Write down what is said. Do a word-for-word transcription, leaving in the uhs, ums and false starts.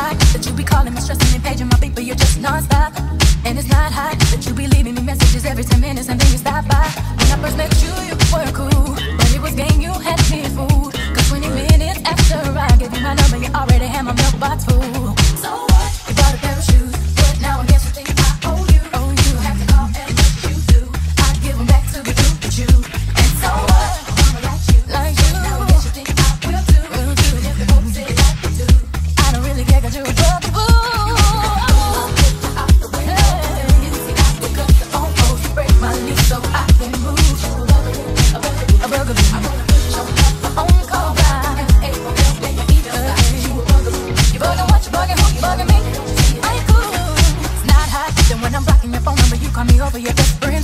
hot that you be calling me, stressing me, paging my beat, but you're just non-stop. And it's not hot that you be leaving me messages every ten minutes and then you stop by. When I first met you, you were cool, but it was game, you had me fooled. Cause twenty minutes after I gave you my number, you already had my milk box full. So what? You bought a pair of shoes, but now I guess you think I owe you. Oh, you have to call and what you do. I give them back to the dude that you. And so what? I'm like you, like you. Now I guess you think I will do. Will do. And if the folks say like you do, I don't really care cause you're a bugaboo. So I can move a bugaboo, a bugaboo. I wanna put your phone call by. You bugging what you bugging, who you bugging me? I ain't cool. It's not hot. Then when I'm blocking your phone number, you call me over your best friend.